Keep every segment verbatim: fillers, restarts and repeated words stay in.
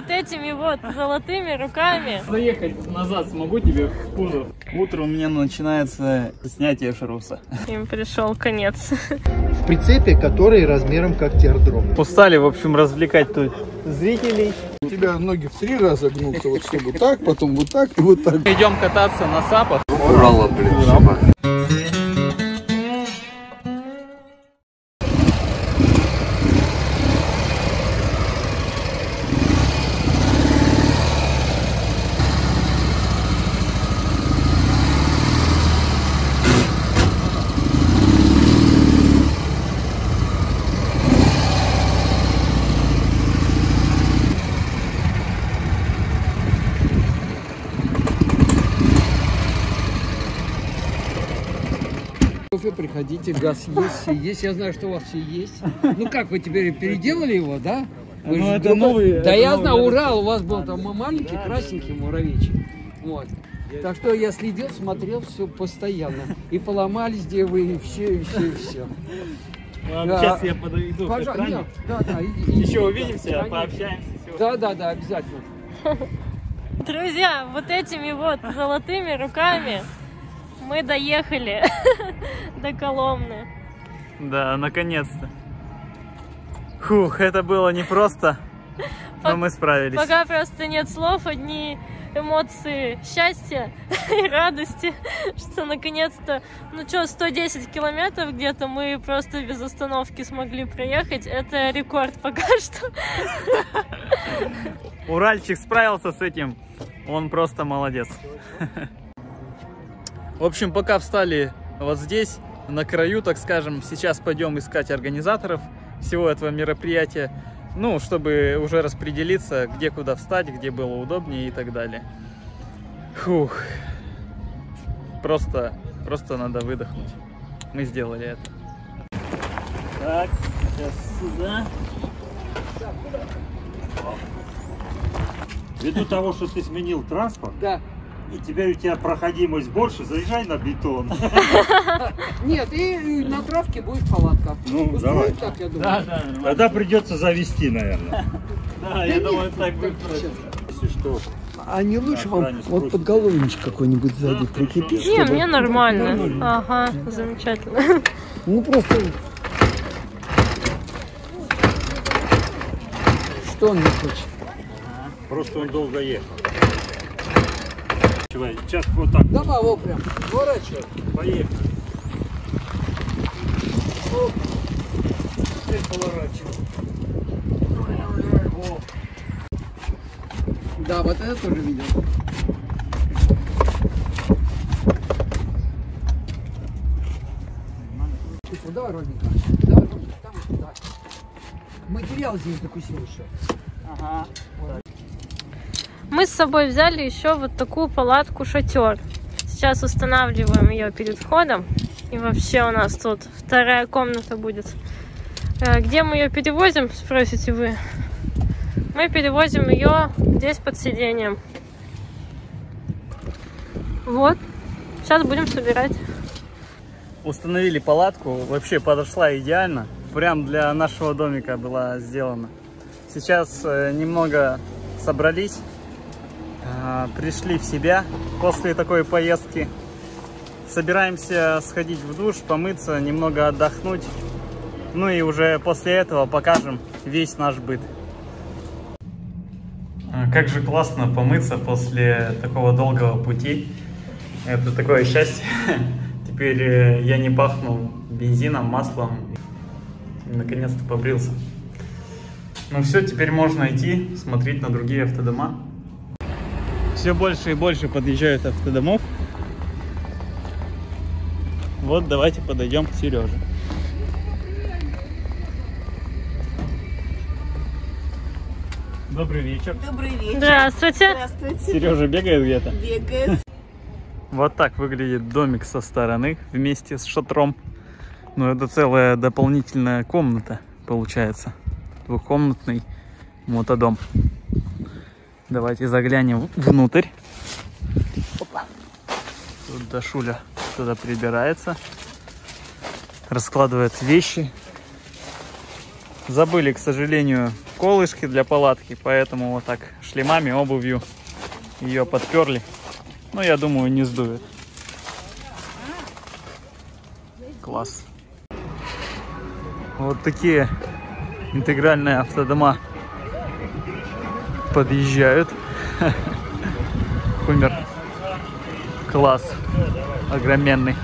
Вот этими вот золотыми руками. Заехать назад смогу тебе в кузов. Утро у меня начинается снятие шруса. Им пришел конец. В прицепе, который размером как театром. Устали, в общем, развлекать тут зрителей. У тебя ноги в три раза гнутся, вот чтобы так, потом вот так и вот так. Идем кататься на сапах. Урала, блин, сама. Приходите, газ есть, все есть. Я знаю, что у вас все есть. Ну как, вы теперь переделали его, да? Вы Ну, же это друг... новый. Да это я новый, знаю, это... Урал, у вас был там маленький, красненький муравейчик. Вот. Так что я следил, смотрел все постоянно. И поломались, где вы, и все, и все, и все. Ладно, Да. сейчас я подойду. Пожалуйста, да, да, иди, иди. Еще увидимся, Конечно. пообщаемся. Все. Да, да, да, обязательно. Друзья, вот этими вот золотыми руками мы доехали до Коломны. Да, наконец-то. Фух, это было непросто, но мы справились. Пока просто нет слов, одни эмоции счастья и радости, что наконец-то, ну что, сто десять километров где-то мы просто без остановки смогли проехать. Это рекорд пока что. Уральчик справился с этим, он просто молодец. В общем, пока встали вот здесь, на краю, так скажем, сейчас пойдем искать организаторов всего этого мероприятия, ну, чтобы уже распределиться, где куда встать, где было удобнее и так далее. Фух. Просто, просто надо выдохнуть. Мы сделали это. Так, сейчас сюда. Ввиду того, что ты сменил транспорт, Да. и теперь у тебя проходимость больше, заезжай на бетон. Нет, и на травке будет палатка. Ну, Устроит давай. так, я думаю. Да, да, нормально. Тогда придется завести, наверное. Да, я думаю, так будет проще. Если что. А не лучше вам Охранник вот спросит. подголовничек какой-нибудь сзади Да, прикрепить? Не, чтобы- мне нормально. Ага, замечательно. Ну просто... Что он не хочет? Просто он долго ехал. Чувак, сейчас вот так. Давай, вот прям, поворачивай. Поехали. Оп. Теперь поворачивай. О. Да, вот это тоже видел. Давай, ровненько. Давай, ровненько. Там, да. Материал здесь закусил еще. Ага. Мы с собой взяли еще вот такую палатку-шатер. Сейчас устанавливаем ее перед входом. И вообще у нас тут вторая комната будет. Где мы ее перевозим, спросите вы? Мы перевозим ее здесь под сиденьем. Вот. Сейчас будем собирать. Установили палатку, вообще подошла идеально. Прям для нашего домика была сделана. Сейчас э, немного собрались, э, пришли в себя после такой поездки. Собираемся сходить в душ, помыться, немного отдохнуть. Ну и уже после этого покажем весь наш быт. Как же классно помыться после такого долгого пути. Это такое счастье. Теперь я не пахну бензином, маслом. Наконец-то побрился. Ну все, теперь можно идти смотреть на другие автодома. Все больше и больше подъезжают автодомов. Вот давайте подойдем к Сереже. Добрый вечер. Добрый вечер. Здравствуйте. Здравствуйте. Сережа бегает где-то? Бегает. Вот так выглядит домик со стороны вместе с шатром. Ну, это целая дополнительная комната получается. Двухкомнатный мотодом. Давайте заглянем внутрь. Опа. Тут Дашуля туда прибирается. Раскладывает вещи. Забыли, к сожалению, колышки для палатки, поэтому вот так шлемами, обувью ее подперли. Ну, я думаю, не сдует. Класс. Вот такие интегральные автодома подъезжают. Хумер. Класс. Огроменный.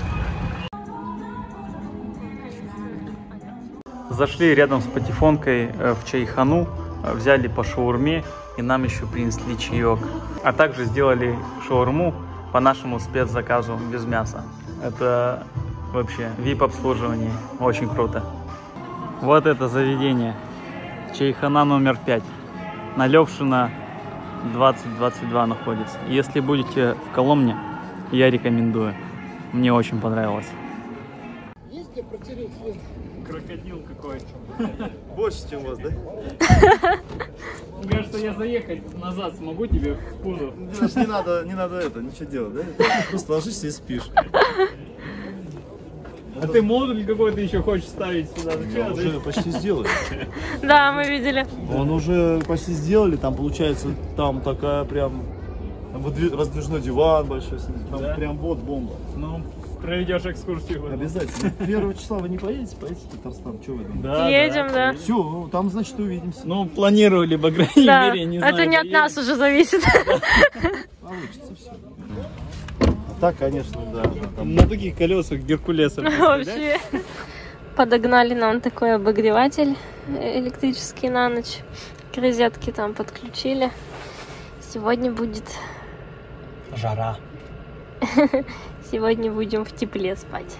Зашли рядом с патефонкой в чайхану, взяли по шаурме и нам еще принесли чаек. А также сделали шаурму по нашему спецзаказу без мяса. Это вообще ви ай пи-обслуживание. Очень круто. Вот это заведение. Чайхана номер пять. На Левшина двадцать двадцать два находится. Если будете в Коломне, я рекомендую. Мне очень понравилось. Есть где протереть? Крокодил какой. Больше, чем у вас, да? Мне кажется, я заехать назад смогу тебе в кузов. Знаешь, не надо, не надо это, ничего делать, да? Просто ложишься и спишь. А ты модуль какой-то еще хочешь ставить сюда? Мы уже почти сделали. Да, мы видели. Он уже почти сделали, там получается, там такая прям там выдви- раздвижной диван большой, там Да? прям вот бомба. Ну, проведешь экскурсию. в этом. Обязательно. Первого числа вы не поедете, поедете в Татарстан, что вы думаете? Да, Едем, да. Все, там, значит, увидимся. Ну, планировали, по крайней Да, мере, не знаю. это не от поедем. нас уже зависит. Получится все. А так, конечно, да. Там На таких колесах Геркулеса. Вообще. Подогнали нам такой обогреватель электрический на ночь. К розетке там подключили. Сегодня будет Жара. Сегодня будем в тепле спать.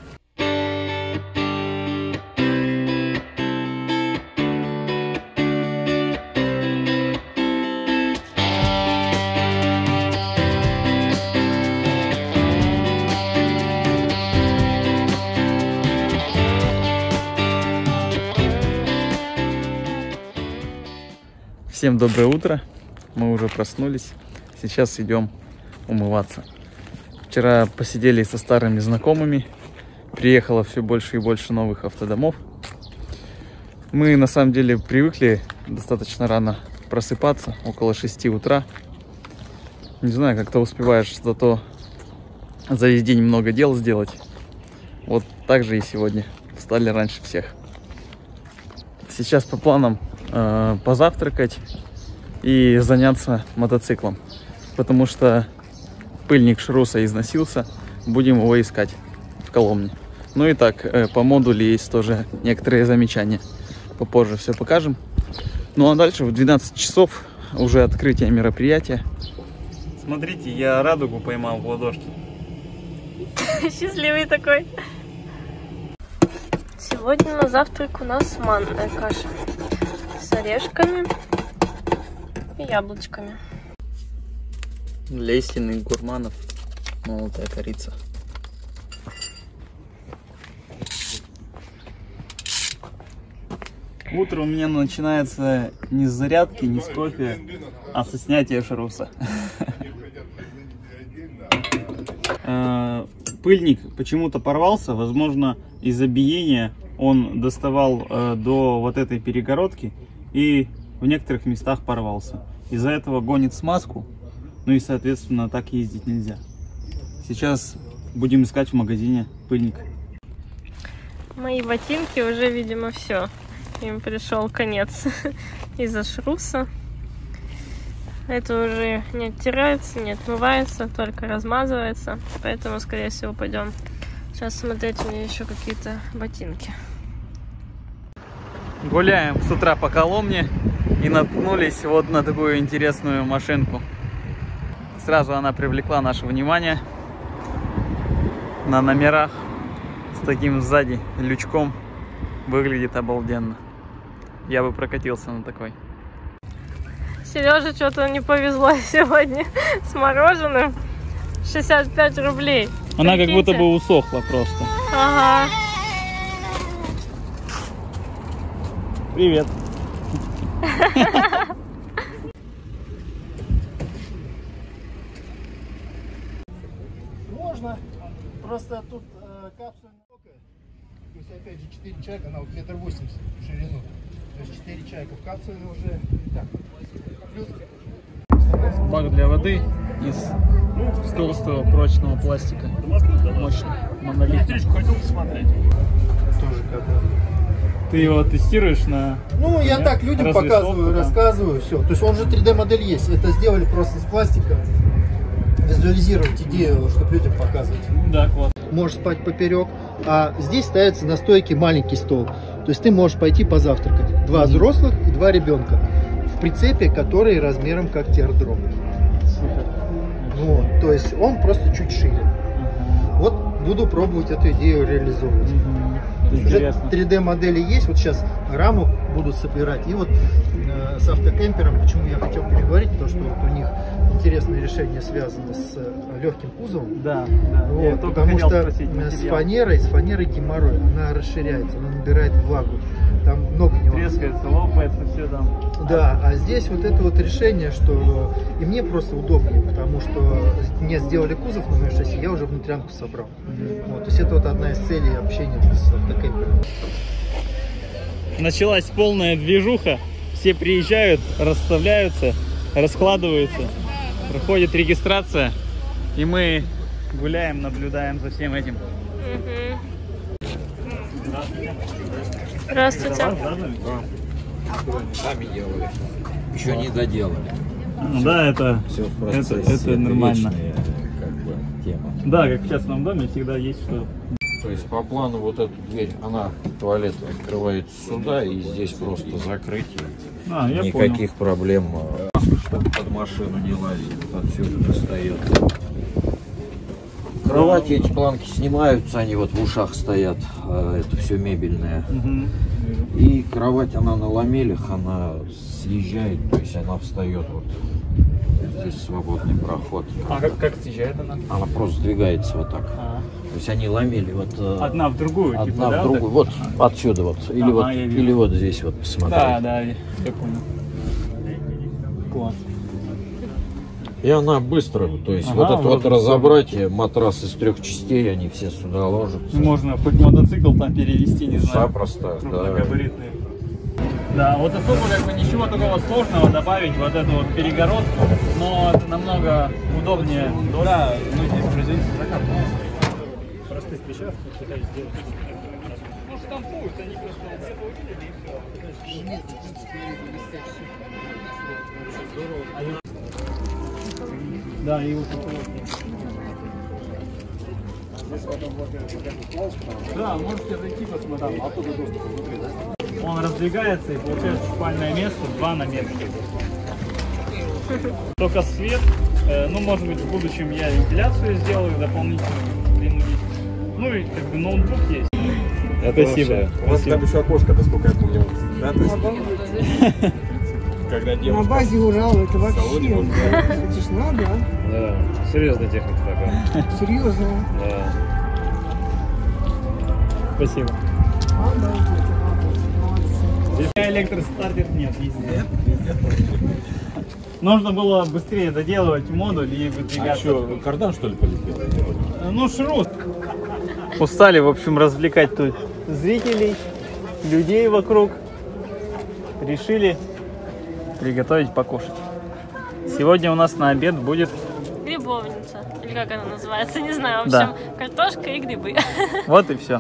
Всем доброе утро. Мы уже проснулись. Сейчас идем умываться. Вчера посидели со старыми знакомыми. Приехало все больше и больше новых автодомов. Мы на самом деле привыкли достаточно рано просыпаться, около шести утра. Не знаю, как-то успеваешь зато за весь день много дел сделать. Вот так же и сегодня. Встали раньше всех. Сейчас по планам э, позавтракать и заняться мотоциклом. Потому что пыльник Шруса износился. Будем его искать в Коломне. Ну и так, э, по модулю есть тоже некоторые замечания. Попозже все покажем. Ну а дальше в двенадцать часов уже открытие мероприятия. Смотрите, я радугу поймал в ладошке. Счастливый такой. Сегодня на завтрак у нас манная каша с орешками и яблочками. Для истинных гурманов молотая корица. Утро у меня начинается не с зарядки, не с кофе, а со снятия шруса. Пыльник почему-то порвался, возможно, из-за биения он доставал до вот этой перегородки и в некоторых местах порвался. Из-за этого гонит смазку, ну и, соответственно, так ездить нельзя. Сейчас будем искать в магазине пыльник. Мои ботинки уже, видимо, все. Им пришел конец из-за шруса. Это уже не оттирается, не отмывается, только размазывается. Поэтому, скорее всего, пойдем сейчас смотреть у меня еще какие-то ботинки. Гуляем с утра по Коломне и наткнулись вот на такую интересную машинку. Сразу она привлекла наше внимание. На номерах с таким сзади лючком выглядит обалденно. Я бы прокатился на такой. Сереже что-то не повезло сегодня с мороженым. шестьдесят пять рублей. Она Прикиньте. как будто бы усохла просто. Ага. Привет. Можно. Просто тут э, капсула. То есть, опять же, четыре человека, она вот метр восемьдесят в ширину. То есть четыре чайка в капсуле уже. Так. Плюс. Бак для воды из толстого прочного пластика. Мощный, монолитный. Хотел посмотреть. Тоже когда. Ты его тестируешь на... Ну, я так людям показываю, рассказываю, все. То есть он же три дэ модель есть. Это сделали просто из пластика. Визуализировать идею, чтобы людям показывать. Да, класс. Можешь спать поперек. А здесь ставится на стойке маленький стол. То есть ты можешь пойти позавтракать. Два взрослых и два ребенка. В прицепе, который размером как теардроп. Супер. Вот. То есть он просто чуть шире. Вот буду пробовать эту идею реализовывать. Уже три дэ модели есть, вот сейчас раму буду собирать. И вот э, с автокемпером, почему я хотел переговорить, потому что вот у них интересное решение связано с э, легким кузовом. Да, да. Вот, потому что с фанерой, с фанерой геморрой, она расширяется, она набирает влагу. Там много нюансов. Трескается, лопается, все там. Да, а здесь вот это вот решение, что и мне просто удобнее, потому что мне сделали кузов на мою шасси, я уже внутрянку собрал. Mm-hmm. Вот, то есть это вот одна из целей общения с автокемпером. Началась полная движуха, все приезжают, расставляются, раскладываются, проходит регистрация, и мы гуляем, наблюдаем за всем этим. Угу. Здравствуйте. Сами делали. Еще не доделали. Ну, да, это, это, это нормально. Как бы, тема. Да, как в частном доме всегда есть что. То есть по плану вот эту дверь, она, туалет открывается сюда, и здесь просто закрытие. А, я Никаких понял. проблем, чтобы под машину не лазить, отсюда достается. Кровати, эти планки снимаются, они вот в ушах стоят, это все мебельное. Угу. И кровать, она на ламелях, она съезжает, то есть она встает вот. Здесь свободный проход. А как, как съезжает она? Она просто сдвигается вот так. А. То есть они ламели вот... Одна в другую, Одна типа, в да, другую. Вот, вот отсюда вот. Или, ага, вот, или вот здесь вот, посмотри. Да, да, я понял. Класс. И она быстро, то есть Ага, вот это вот вот разобрать, матрас из трех частей, они все сюда ложатся. Можно хоть мотоцикл там перевести, не знаю. Запросто, да. Крупногабаритный. Да, вот особо как бы ничего такого сложного добавить, вот эту вот перегородку, но это намного удобнее. Да, ну здесь производитель закапывается. В простых вещах пытаюсь сделать. Ну, штампуют, они просто где-то увидели и все. Да, и вот да, можете зайти посмотреть. Он раздвигается и получается спальное место два на метр. Только свет. Э, ну, может быть, в будущем я вентиляцию сделаю дополнительную длину. Ну и как бы ноутбук есть. Это спасибо. Вообще. У вас там еще окошко, насколько я помню. Да, то есть... Когда на базе Урала это вообще, это ж надо, а? Да, серьезная техника такая. Серьезно? Да. Спасибо. Обалдеть, Здесь электростартер нет, везде. Нужно было быстрее доделывать модуль и выдвигаться. А что, кардан что ли полетел? Ну, шрут. Устали, в общем, развлекать тут зрителей, людей вокруг. Решили приготовить покушать. Сегодня у нас на обед будет... Грибовница. Или как она называется, не знаю. В общем, да. Картошка и грибы. Вот и все.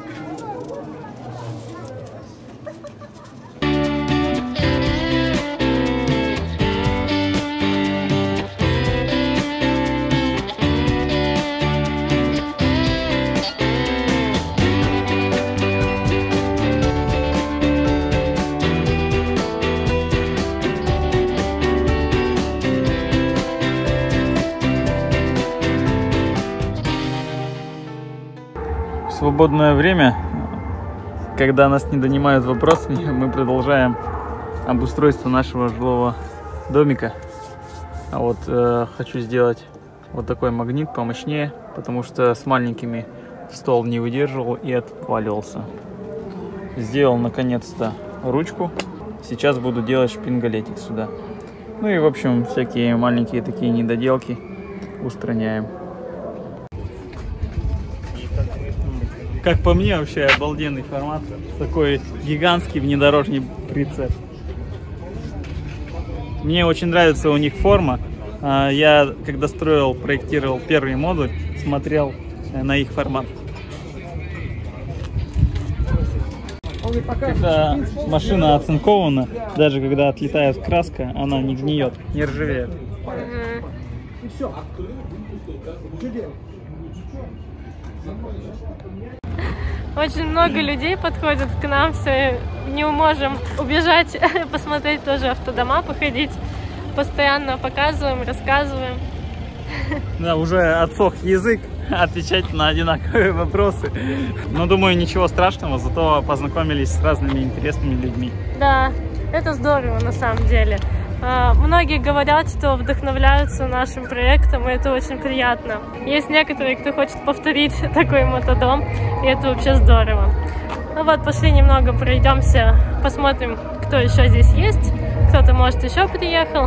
В свободное время, когда нас не донимают вопросами, мы продолжаем обустройство нашего жилого домика. А вот э, хочу сделать вот такой магнит помощнее, потому что с маленькими стол не выдерживал и отваливался. Сделал наконец-то ручку. Сейчас буду делать шпингалетик сюда. Ну и в общем всякие маленькие такие недоделки устраняем. Как по мне, вообще обалденный формат. Такой гигантский внедорожный прицеп. Мне очень нравится у них форма. Я, когда строил, проектировал первый модуль, смотрел на их формат. Когда машина оцинкована, даже когда отлетает краска, она не гниет, не ржавеет. Очень много людей подходят к нам, все не можем убежать, посмотреть тоже автодома, походить. Постоянно показываем, рассказываем. Да, уже отсох язык отвечать на одинаковые вопросы. Но думаю, ничего страшного, зато познакомились с разными интересными людьми. Да, это здорово на самом деле. Многие говорят, что вдохновляются нашим проектом, и это очень приятно. Есть некоторые, кто хочет повторить такой мотодом, и это вообще здорово. Ну вот, пошли немного пройдемся, посмотрим, кто еще здесь есть. Кто-то, может, еще приехал.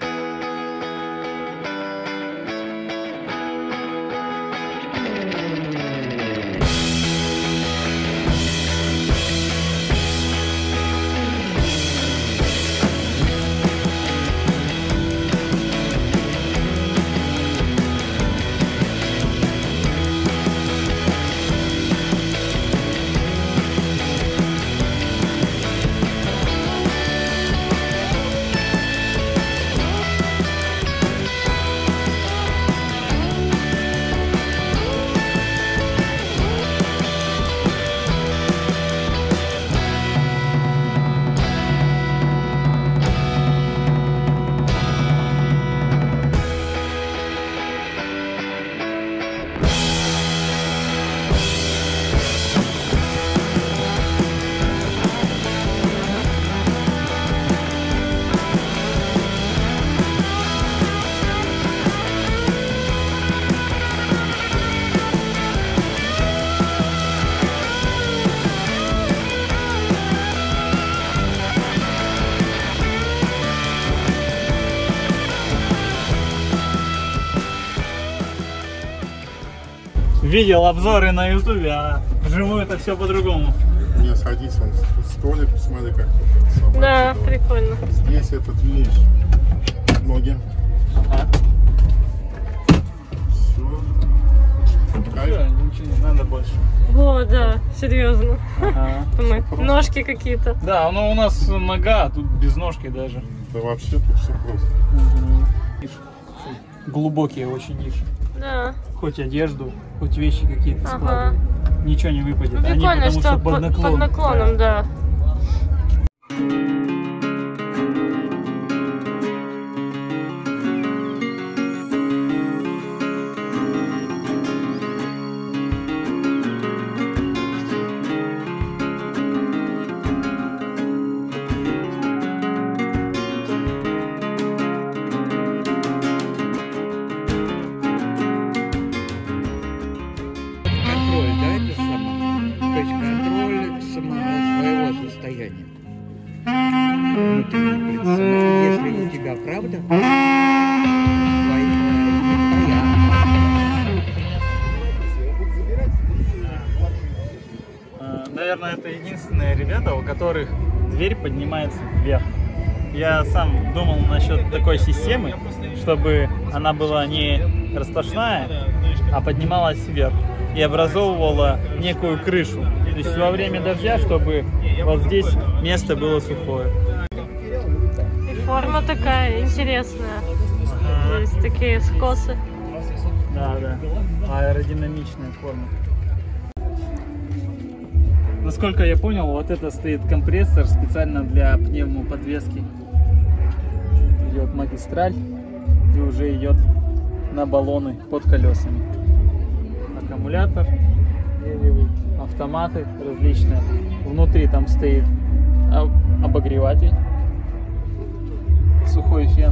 Видел обзоры на ютубе, а вживую это все по-другому. Не, садись, он столик, посмотри, как собака. Да, прикольно. Здесь этот, видишь, ноги. А? Все. Ничего не надо больше. О, да, серьезно. Ага. Ножки какие-то. Да, ну у нас нога, а тут без ножки даже. Да вообще тут все просто. Угу. Глубокие очень ниши. Да. Хоть одежду, хоть вещи какие-то ага. складывают. Ничего не выпадет. Ну, прикольно, Они потому что, что под наклоном. Под наклоном, да. Если у тебя правда, наверное, это единственные ребята, у которых дверь поднимается вверх. Я сам думал насчет такой системы, чтобы она была не распашная, а поднималась вверх и образовывала некую крышу. То есть во время дождя, чтобы вот здесь место было сухое. И форма такая интересная. Ага. Есть такие скосы. Да, да. Аэродинамичная форма. Насколько я понял, вот это стоит компрессор специально для пневмоподвески. Идет магистраль и уже идет на баллоны под колесами. Аккумулятор, автоматы различные. Внутри там стоит обогреватель, сухой фен.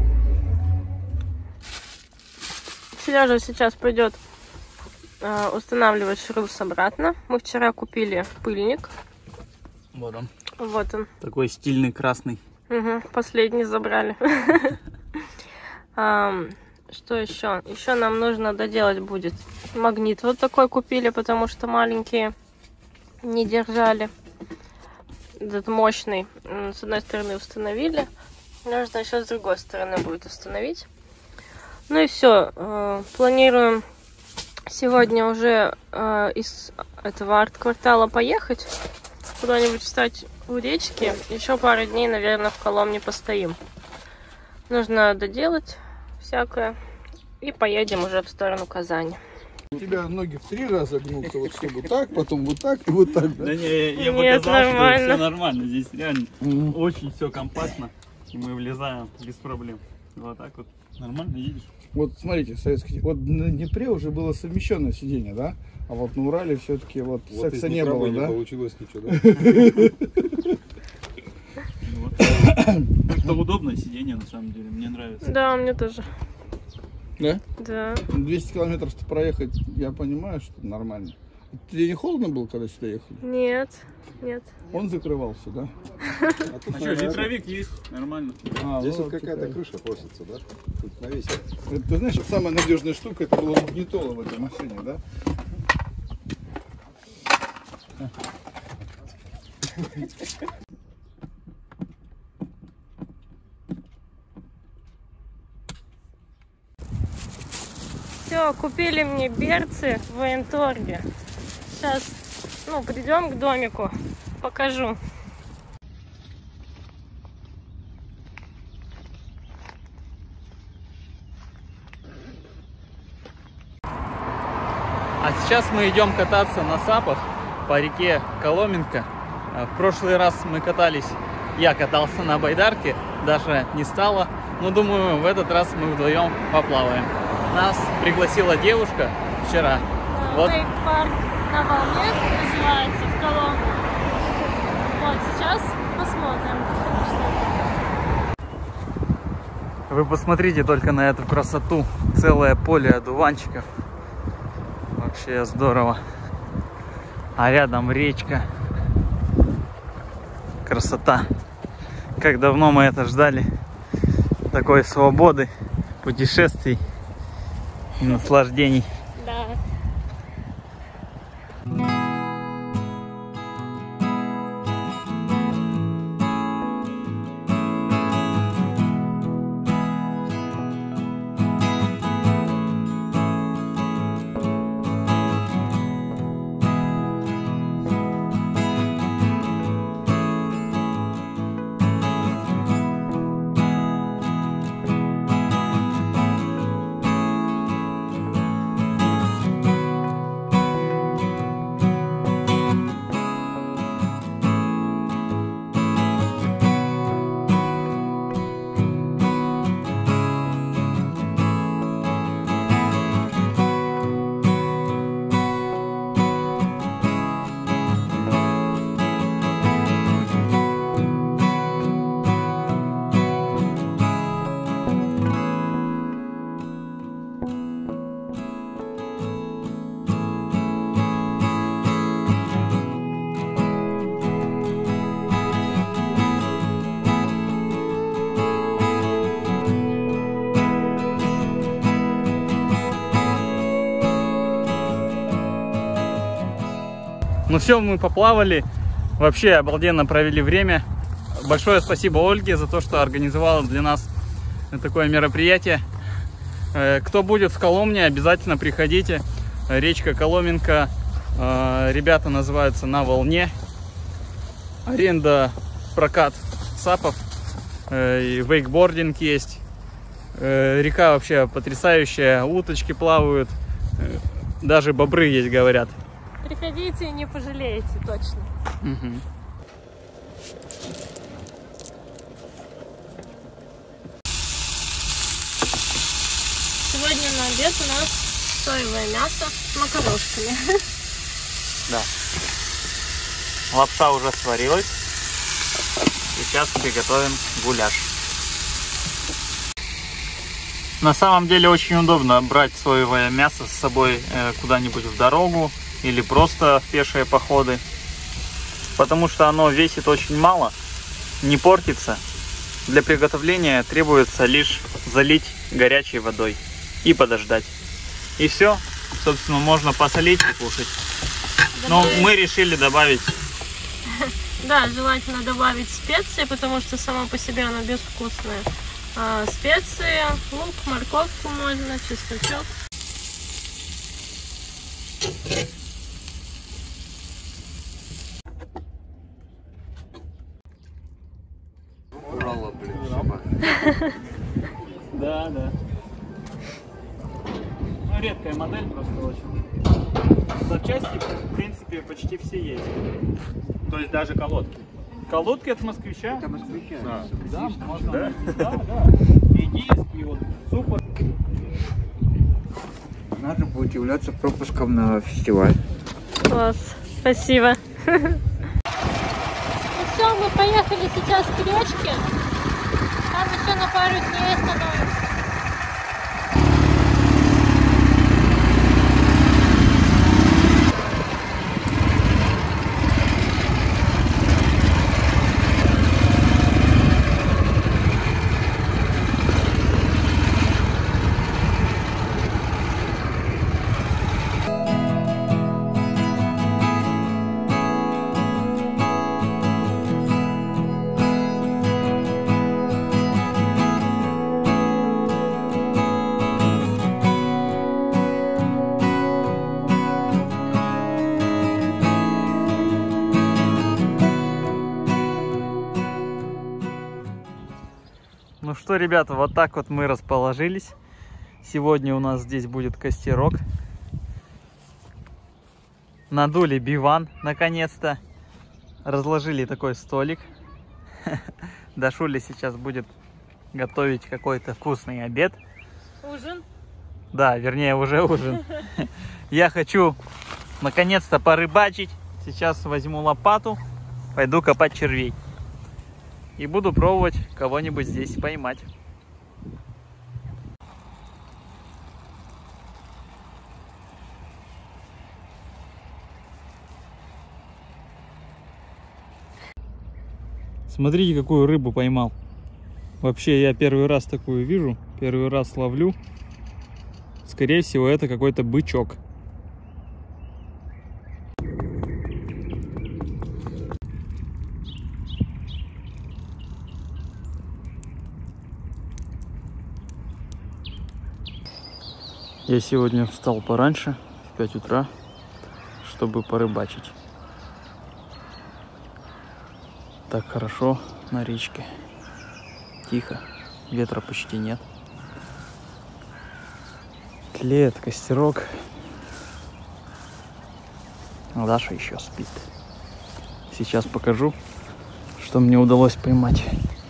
Сережа сейчас пойдет э, устанавливать шлюз обратно. Мы вчера купили пыльник. Вот он. Вот он. Такой стильный красный. Угу, последний забрали. Что еще? Еще нам нужно доделать будет. Магнит вот такой купили, потому что маленькие не держали. Этот мощный. С одной стороны установили. Нужно еще с другой стороны будет установить. Ну и все. Планируем сегодня уже из этого арт-квартала поехать. Куда-нибудь встать у речки. Еще пару дней, наверное, в Коломне постоим. Нужно доделать всякое. И поедем уже в сторону Казани. У тебя ноги в три раза гнутся, вот чтобы так, потом вот так и вот так. Да, да не, я Нет, показал, нормально. что все нормально. Здесь реально mm-hmm. очень все компактно. И мы влезаем без проблем. Вот так вот. Нормально едешь. Вот смотрите, советский. Вот на Днепре уже было совмещенное сиденье, да? А вот на Урале все-таки вот, вот секса не было, да? Не получилось ничего, да? Как-то удобное сиденье, на самом деле, мне нравится. Да, мне тоже. Да? Да. двести километров проехать, я понимаю, что нормально. Тебе не холодно было, когда сюда ехали? Нет, нет. Он закрывался, да? А, а что, ветровик есть, нормально. А, здесь вот какая-то крыша просится, да? Тут навесит. Это, ты знаешь, самая надежная штука, это была магнитола в этой машине, да? Все, купили мне берцы в военторге. Сейчас, ну, придем к домику, покажу. А сейчас мы идем кататься на сапах по реке Коломенка. В прошлый раз мы катались, я катался на байдарке, Даша не стала. Но думаю, в этот раз мы вдвоем поплаваем. Нас пригласила девушка вчера. Вот. Вейк-парк на волне называется в Коломне. Вот, сейчас посмотрим. Вы посмотрите только на эту красоту. Целое поле одуванчиков. Вообще здорово. А рядом речка. Красота. Как давно мы это ждали. Такой свободы, путешествий и наслаждений. Да. Ну все, мы поплавали, вообще обалденно провели время. Большое спасибо Ольге за то, что организовала для нас такое мероприятие. Кто будет в Коломне, обязательно приходите. Речка Коломенка, ребята называются «На волне». Аренда, прокат сапов, и вейкбординг есть. Река вообще потрясающая, уточки плавают, даже бобры есть, говорят. Приходите и не пожалеете, точно. Угу. Сегодня на обед у нас соевое мясо с макарошками. Да. Лапша уже сварилась. Сейчас приготовим гуляш. На самом деле очень удобно брать соевое мясо с собой э, куда-нибудь в дорогу или просто в пешие походы, потому что оно весит очень мало, не портится. Для приготовления требуется лишь залить горячей водой. и подождать. И все, собственно, можно посолить и кушать. Но мы решили добавить... Да, желательно добавить специи, потому что само по себе оно безвкусное. А, специи, лук, морковку можно, чесночок. Урала, блин, собака. Да, да. Ну, редкая модель просто очень. Запчасти, в принципе, почти все есть. То есть даже колодки. Колодки от москвича? Это москвича. Да, да, можно. Да? Да, да. И диск, и вот супер. Надо будет являться пропуском на фестиваль. Класс, спасибо. Ну все, мы поехали сейчас к речке. Там еще на пару дней остановимся. Ну что, ребята, вот так вот мы расположились. Сегодня у нас здесь будет костерок. Надули биван, наконец-то. Разложили такой столик. Дашуля сейчас будет готовить какой-то вкусный обед. Ужин? Да, вернее, уже ужин. Я хочу наконец-то порыбачить. Сейчас возьму лопату, пойду копать червей. И буду пробовать кого-нибудь здесь поймать. Смотрите, какую рыбу поймал. Вообще, я первый раз такую вижу. Первый раз ловлю. Скорее всего, это какой-то бычок. Я сегодня встал пораньше, в пять утра, чтобы порыбачить. Так хорошо на речке. Тихо, ветра почти нет. Тлеет костерок. А Даша еще спит. Сейчас покажу, что мне удалось поймать.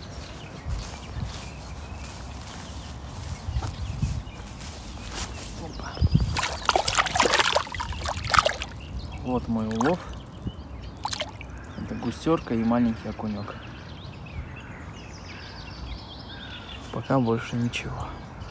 Вот мой улов. Это густерка и маленький окунек. Пока больше ничего.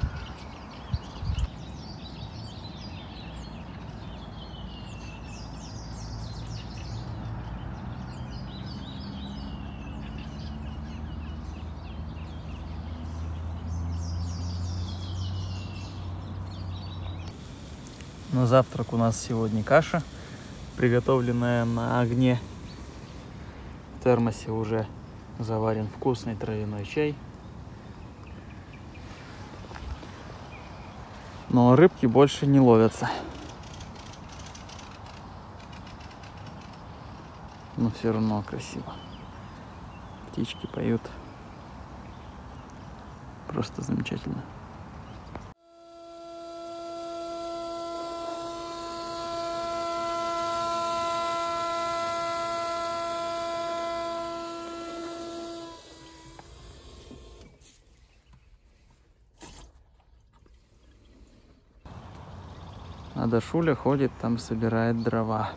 На завтрак у нас сегодня каша, приготовленная на огне. В термосе уже заварен вкусный травяной чай. Но рыбки больше не ловятся. Но все равно красиво. Птички поют. Просто замечательно. А Дашуля ходит, там собирает дрова.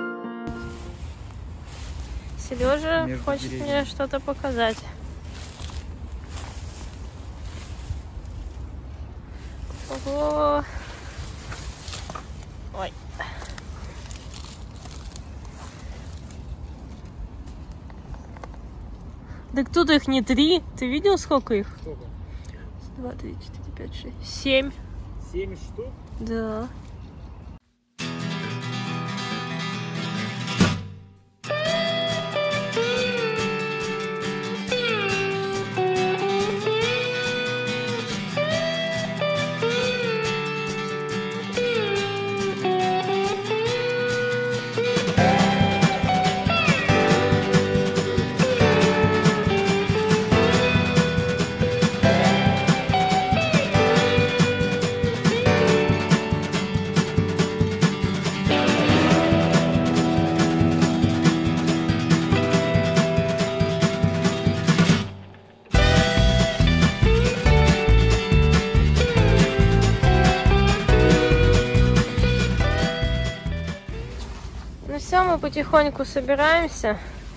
Сережа Между хочет деревьями. мне что-то показать. О. Ой. Так тут их не три. Ты видел, сколько их? Сколько? Два, три, четыре, пять, шесть, семь. Семь штук? Да. Ну все, мы потихоньку собираемся.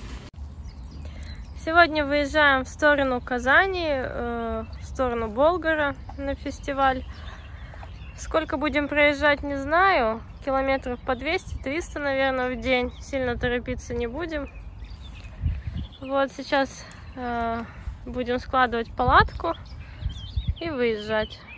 Сегодня выезжаем в сторону Казани, э, в сторону Болгара на фестиваль. Сколько будем проезжать, не знаю. Километров по двести-триста, наверное, в день. Сильно торопиться не будем. Вот сейчас э, будем складывать палатку и выезжать.